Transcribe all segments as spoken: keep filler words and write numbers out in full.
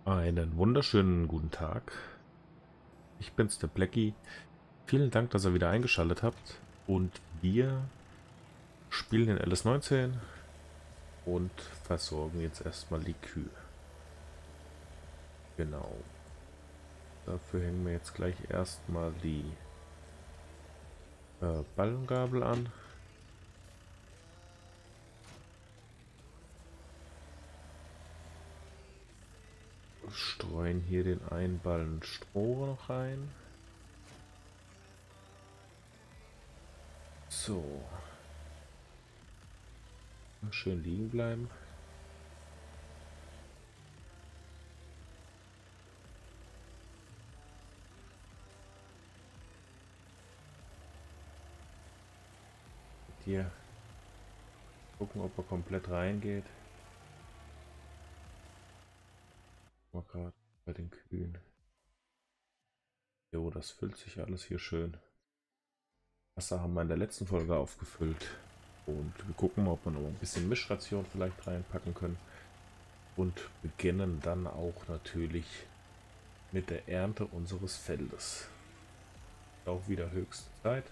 Einen wunderschönen guten Tag. Ich bin's, der Blackie. Vielen Dank, dass ihr wieder eingeschaltet habt. Und wir spielen den L S neunzehn und versorgen jetzt erstmal die Kühe. Genau. Dafür hängen wir jetzt gleich erstmal die äh, Ballengabel an. Streuen hier den einen Ballen Stroh noch rein. So. Schön liegen bleiben. Hier gucken, ob er komplett reingeht. Mal gerade bei den Kühen. Jo, das füllt sich alles hier schön. Wasser haben wir in der letzten Folge aufgefüllt. Und wir gucken mal, ob wir noch ein bisschen Mischration vielleicht reinpacken können. Und beginnen dann auch natürlich mit der Ernte unseres Feldes. Auch wieder höchste Zeit,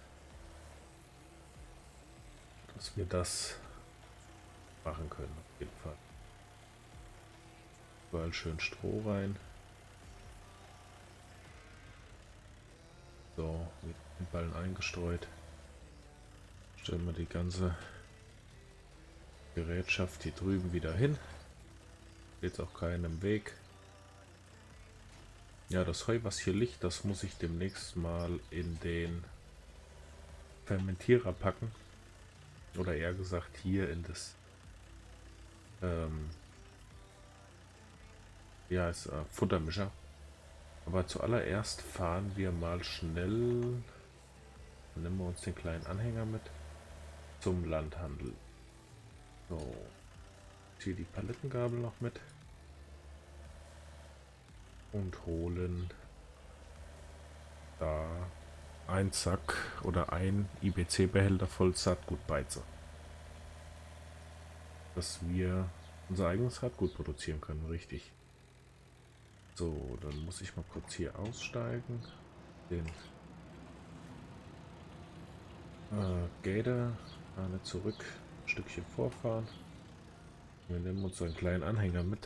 dass wir das machen können. Auf jeden Fall. Überall schön Stroh rein. So, mit den Ballen eingestreut. Stellen wir die ganze Gerätschaft hier drüben wieder hin. Jetzt auch keinen im Weg. Ja, das Heu, was hier liegt, das muss ich demnächst mal in den Fermentierer packen. Oder eher gesagt hier in das ähm, ja, ist äh, Futtermischer. Aber zuallererst fahren wir mal schnell, nehmen wir uns den kleinen Anhänger mit, zum Landhandel. So, hier die Palettengabel noch mit und holen da ein Sack oder ein I B C-Behälter voll Saatgutbeize, dass wir unser eigenes Saatgut produzieren können, richtig. So, dann muss ich mal kurz hier aussteigen, den äh, Gator eine zurück, ein Stückchen vorfahren. Wir nehmen uns so einen kleinen Anhänger mit.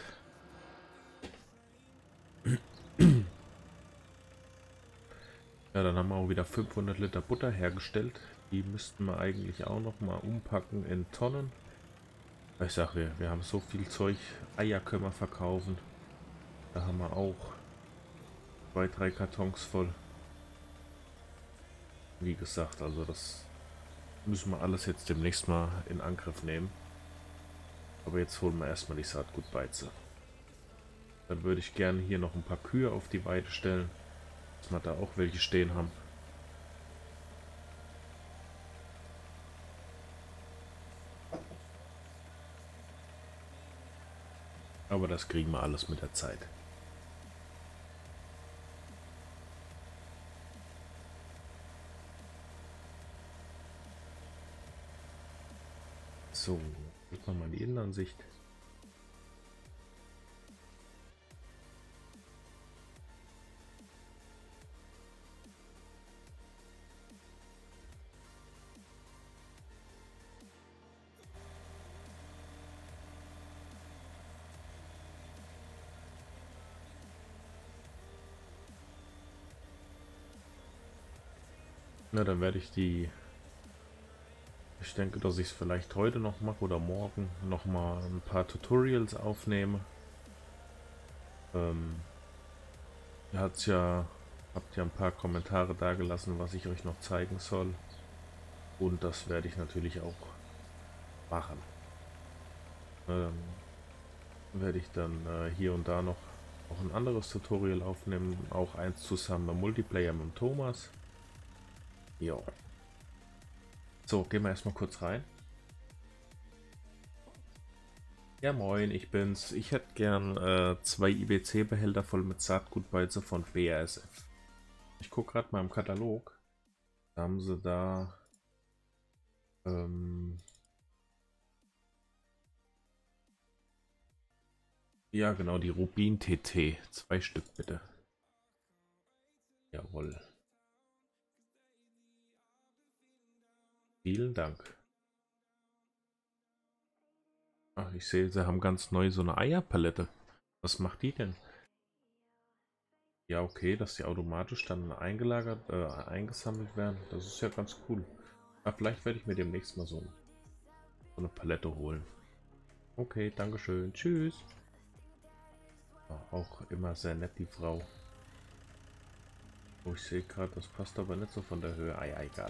Ja, dann haben wir auch wieder fünfhundert Liter Butter hergestellt. Die müssten wir eigentlich auch noch mal umpacken in Tonnen. Ich sag, wir, wir haben so viel Zeug. Eier können wir verkaufen. Da haben wir auch zwei, drei Kartons voll. Wie gesagt, also das müssen wir alles jetzt demnächst mal in Angriff nehmen. Aber jetzt holen wir erstmal die Saatgutbeize. Dann würde ich gerne hier noch ein paar Kühe auf die Weide stellen, dass wir da auch welche stehen haben. Aber das kriegen wir alles mit der Zeit. So, gucken wir mal die Innenansicht. Na, dann werde ich die... Ich denke, dass ich es vielleicht heute noch mache oder morgen noch mal ein paar Tutorials aufnehme. Ähm, ihr habt's ja, habt ja ein paar Kommentare dagelassen, was ich euch noch zeigen soll. Und das werde ich natürlich auch machen. Ähm, werde ich dann äh, hier und da noch auch ein anderes Tutorial aufnehmen. Auch eins zusammen im Multiplayer mit dem Thomas. Jo. So, gehen wir erstmal kurz rein. Ja, moin, ich bin's. Ich hätte gern äh, zwei I B C-Behälter voll mit Saatgutbeize von B A S F. Ich gucke gerade mal im Katalog. Da haben sie da ähm, Ja, genau, die Rubin T T. Zwei Stück bitte. Jawohl. Vielen Dank. Ach, ich sehe, sie haben ganz neu so eine Eierpalette. Was macht die denn? Ja, okay, dass die automatisch dann eingelagert, äh, eingesammelt werden. Das ist ja ganz cool. Aber vielleicht werde ich mir demnächst mal so, so eine Palette holen. Okay, Dankeschön. Tschüss. War auch immer sehr nett, die Frau. Oh, ich sehe gerade, das passt aber nicht so von der Höhe. Ah ja, egal.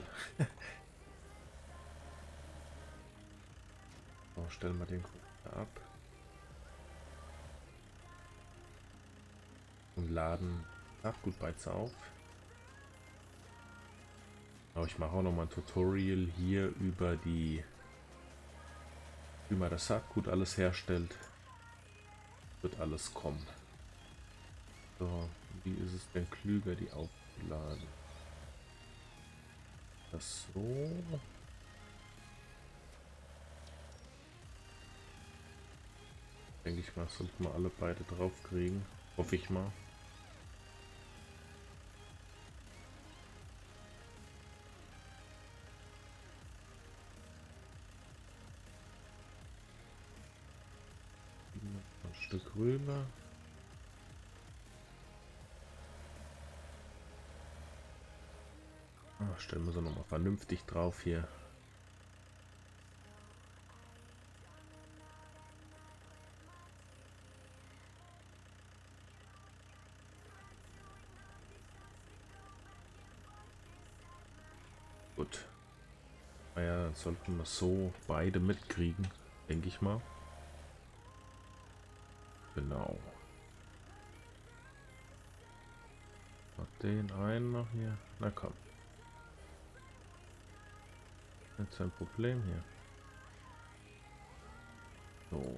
So, stellen wir den Computer ab und laden Saatgutbeize auf. Aber ich mache auch noch mal ein Tutorial hier über die, wie man das Saatgut alles herstellt. Wird alles kommen. So, wie ist es denn klüger, die aufzuladen? Das so. Denke ich mal, sollten wir alle beide drauf kriegen. Hoffe ich mal. Ein Stück rüber. Ah, stellen wir sie nochmal vernünftig drauf hier. Gut. Naja, dann sollten wir so beide mitkriegen, denke ich mal. Genau. Noch den einen noch hier. Na komm. Jetzt ein Problem hier. So.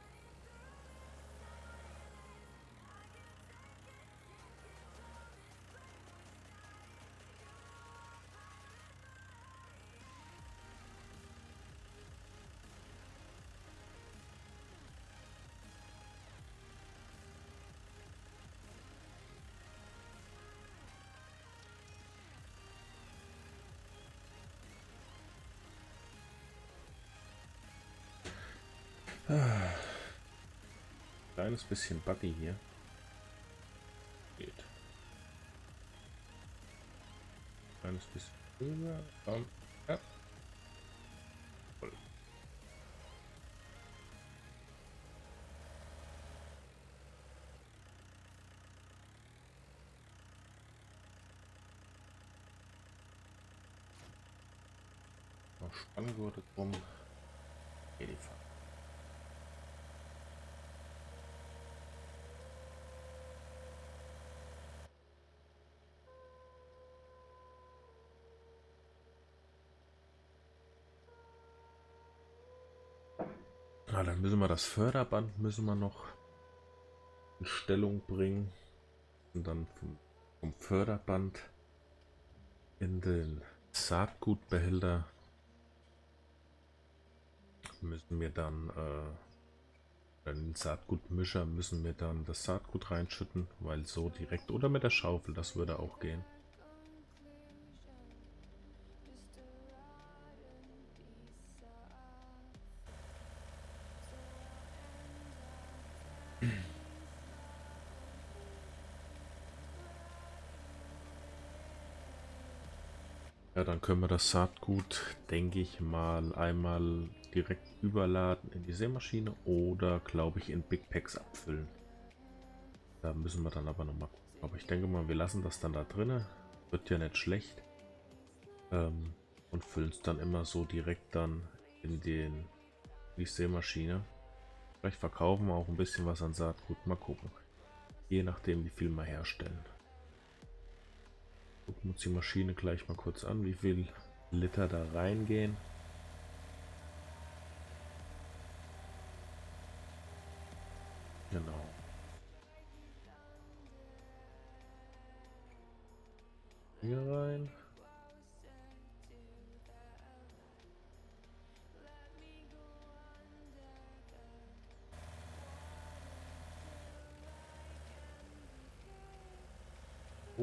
Ah, kleines bisschen buggy hier. Geht. Kleines bisschen rüber. Komm. Ja. Voll. Noch Spanngurte drum. Hier die Fahrt. Na, dann müssen wir das Förderband müssen wir noch in Stellung bringen. Und dann vom, vom Förderband in den Saatgutbehälter müssen wir dann äh, in den Saatgutmischer müssen wir dann das Saatgut reinschütten, weil so direkt oder mit der Schaufel, das würde auch gehen. Ja, dann können wir das Saatgut, denke ich mal, einmal direkt überladen in die Sämaschine oder, glaube ich, in Big Packs abfüllen. Da müssen wir dann aber nochmal gucken. Aber ich denke mal, wir lassen das dann da drinnen. Wird ja nicht schlecht. Ähm, und füllen es dann immer so direkt dann in den, die Sämaschine. Vielleicht verkaufen wir auch ein bisschen was an Saatgut. Mal gucken. Je nachdem, wie viel wir herstellen. Gucken wir uns die Maschine gleich mal kurz an, wie viel Liter da reingehen. Genau. Hier rein.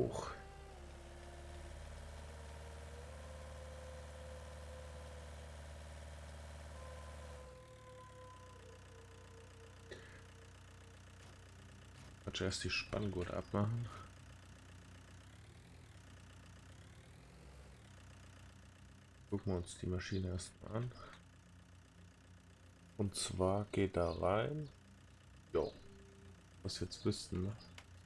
hoch. Ich erst die Spanngurt abmachen. Gucken wir uns die Maschine erstmal an. Und zwar geht da rein. Jo. Was jetzt wüssten, ne?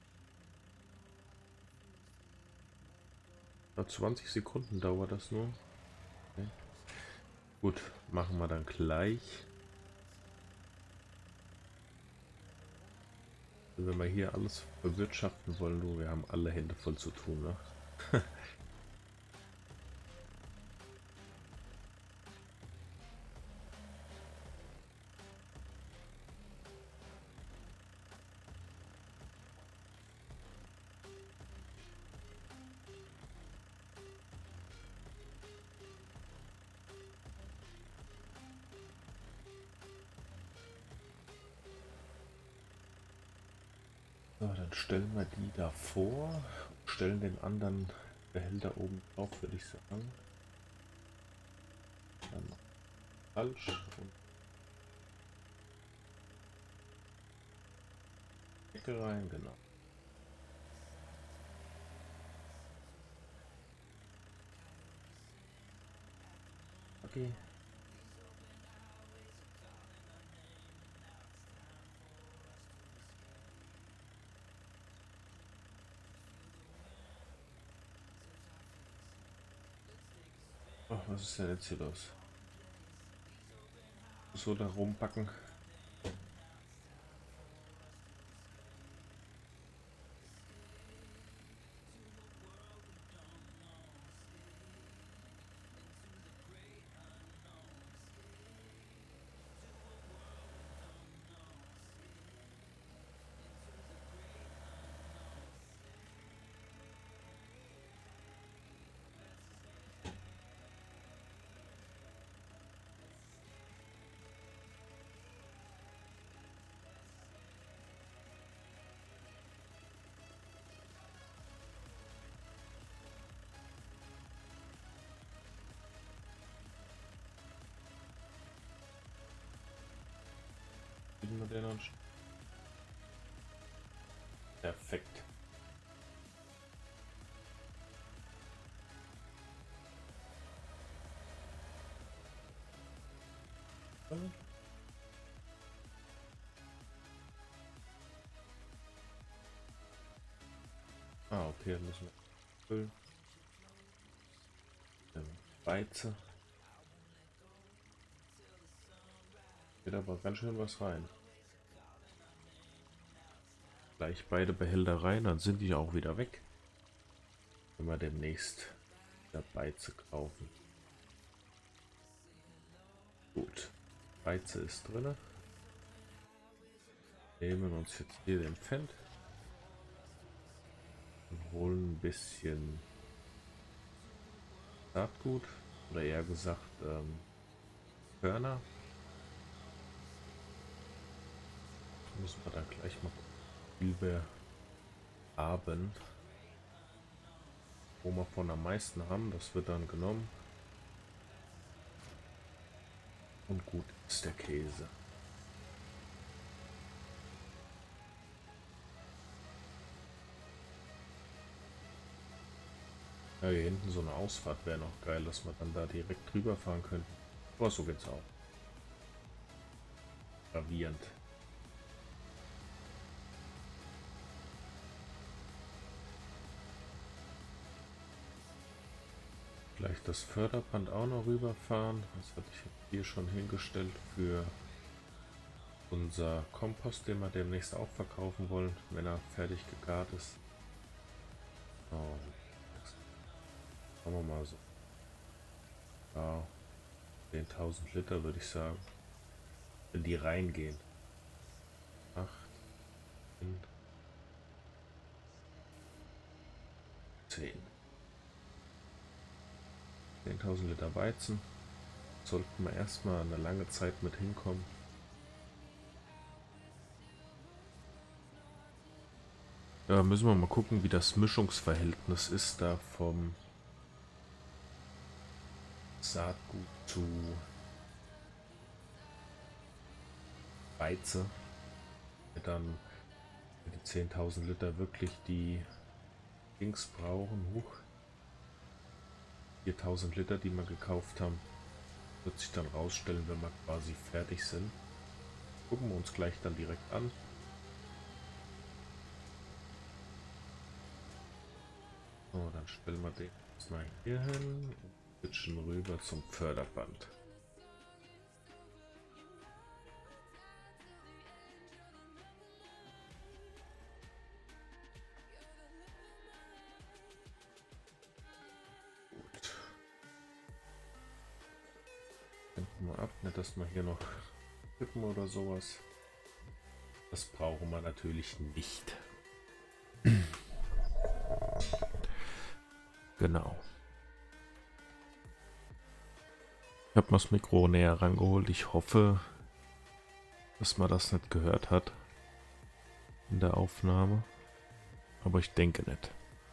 Na, zwanzig Sekunden dauert das nur. Okay. Gut, machen wir dann gleich. Wenn wir hier alles bewirtschaften wollen, du, wir haben alle Hände voll zu tun, ne? So, dann stellen wir die da vor, stellen den anderen Behälter oben drauf, würde ich sagen. Dann falsch und Ecke rein, genau. Okay. Ach, was ist denn jetzt hier los? So da rumpacken. Wir den an. Perfekt. Ah, okay, dann müssen wir füllen. Weize. Geht aber ganz schön was rein. Gleich beide Behälter rein, dann sind die auch wieder weg. Wenn wir demnächst der Beize kaufen. Gut, Beize ist drin. Nehmen uns jetzt hier den Pfand und holen ein bisschen Saatgut oder eher gesagt ähm, Körner. Müssen wir dann gleich mal gucken, wie viel wir haben. Wo wir von am meisten haben, das wird dann genommen. Und gut ist der Käse. Ja, hier hinten so eine Ausfahrt wäre noch geil, dass wir dann da direkt drüber fahren könnten. Aber so geht's auch. Gravierend. Gleich das Förderband auch noch rüberfahren. Das hatte ich hier schon hingestellt für unser Kompost, den wir demnächst auch verkaufen wollen, wenn er fertig gegart ist. Oh. Machen wir mal so. Ja, zehntausend Liter würde ich sagen. Wenn die reingehen. acht, zehn. zehntausend Liter Weizen. Sollten wir erstmal eine lange Zeit mit hinkommen. Ja, müssen wir mal gucken, wie das Mischungsverhältnis ist da vom Saatgut zu Weizen. Wir dann für die zehntausend Liter wirklich die Dings brauchen. Huch. viertausend Liter, die wir gekauft haben, wird sich dann rausstellen, wenn wir quasi fertig sind. Gucken wir uns gleich dann direkt an. So, dann stellen wir den jetzt mal hier hin und switchen rüber zum Förderband. Gut. Denken wir ab, nicht dass wir hier noch tippen oder sowas. Das brauchen wir natürlich nicht. Genau. Ich habe mal das Mikro näher rangeholt. Ich hoffe, dass man das nicht gehört hat in der Aufnahme. Aber ich denke nicht.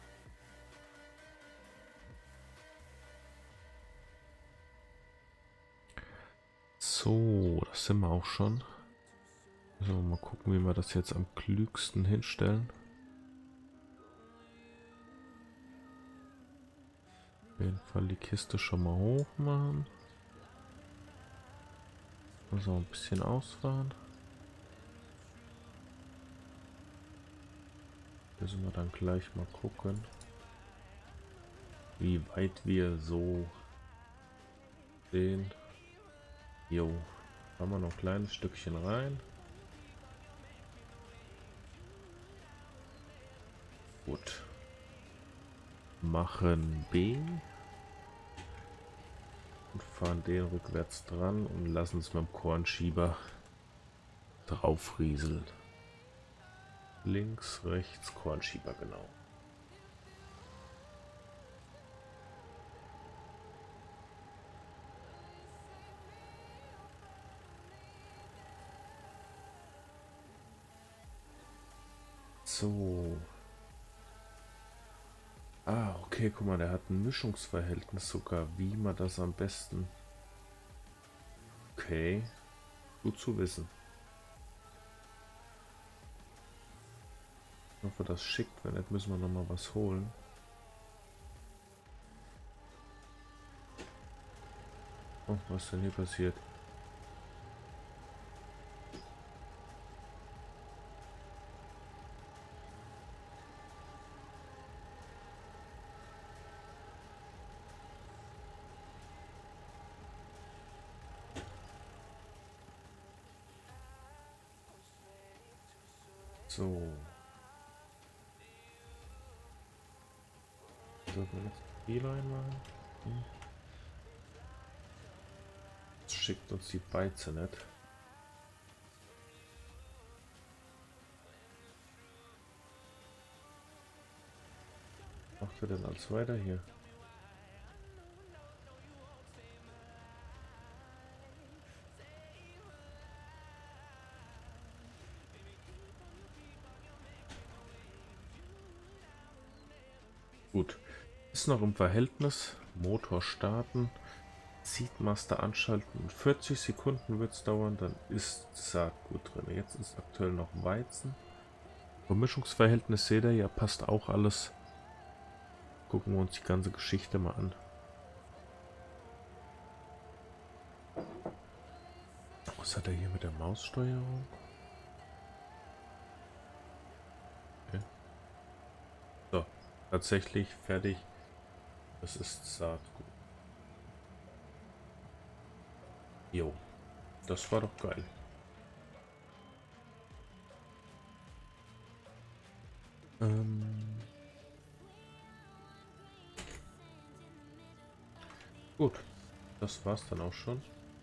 So, das sind wir auch schon. Also mal gucken, wie wir das jetzt am klügsten hinstellen. Auf jeden Fall die Kiste schon mal hoch machen. Also ein bisschen ausfahren. Müssen wir dann gleich mal gucken, wie weit wir so sehen. Jo, haben wir noch ein kleines Stückchen rein. Gut. Machen B. Und fahren den rückwärts dran und lassen es mit dem Kornschieber drauf rieseln. Links, rechts, Kornschieber, genau. So. Ah, okay, guck mal, der hat ein Mischungsverhältnis sogar, wie man das am besten... Okay, gut zu wissen. Ich hoffe, das schickt, wenn nicht, müssen wir noch mal was holen. Oh, was ist denn hier passiert? So. Sollten wir jetzt viel einmachen? Hm. Das schickt uns die Beize nicht. Was macht er denn als weiter hier? Gut. Ist noch im Verhältnis. Motor starten. Seedmaster anschalten. vierzig Sekunden wird es dauern, dann ist Saatgut drin. Jetzt ist aktuell noch Weizen. Vermischungsverhältnis seht ihr, ja, passt auch alles. Gucken wir uns die ganze Geschichte mal an. Was hat er hier mit der Maussteuerung? Okay. So, tatsächlich fertig. Das ist Saatgut. Jo, das war doch geil. Ähm Gut, das war's dann auch schon.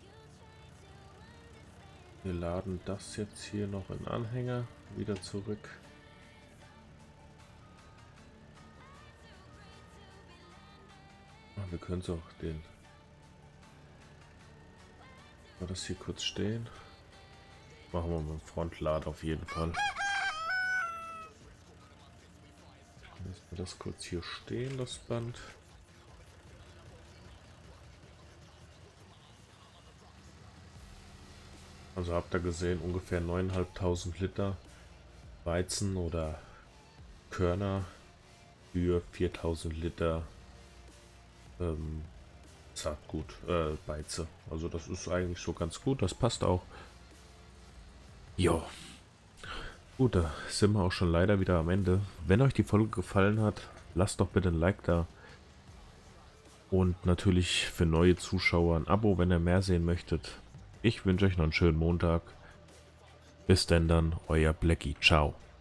Wir laden das jetzt hier noch in Anhänger wieder zurück. Ah, wir können es auch den... Mal das hier kurz stehen. Machen wir mit dem Frontlader auf jeden Fall. Das kurz hier stehen, das Band. Also habt ihr gesehen, ungefähr neuntausendfünfhundert Liter Weizen oder Körner für viertausend Liter ähm, Saatgut, äh, Weizen. Also das ist eigentlich so ganz gut, das passt auch. Jo, gut, da sind wir auch schon leider wieder am Ende. Wenn euch die Folge gefallen hat, lasst doch bitte ein Like da. Und natürlich für neue Zuschauer ein Abo, wenn ihr mehr sehen möchtet. Ich wünsche euch noch einen schönen Montag. Bis denn dann, euer Blackie. Ciao.